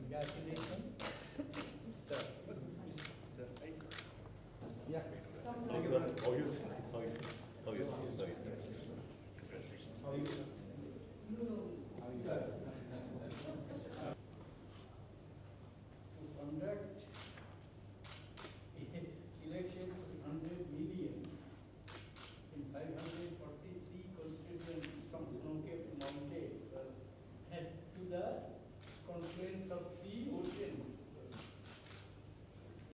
Congratulations. Sir. Yeah. Oh, you sorry. Oh, you sorry. How are you? How are you?